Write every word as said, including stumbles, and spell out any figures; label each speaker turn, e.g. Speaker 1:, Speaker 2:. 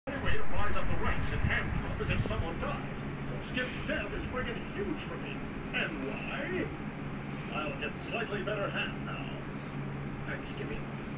Speaker 1: only way to rise up the ranks in Ham Club is if someone dies. So Skip's death is friggin' huge for me. And why? I'll get slightly better ham now.
Speaker 2: Thanks, Skippy.